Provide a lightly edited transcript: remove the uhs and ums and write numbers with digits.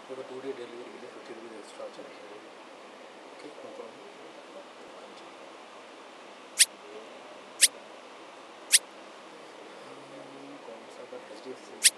For the 2-day delivery, it is 50 rupees extra charge. Okay, no problem. कौन सा HDFC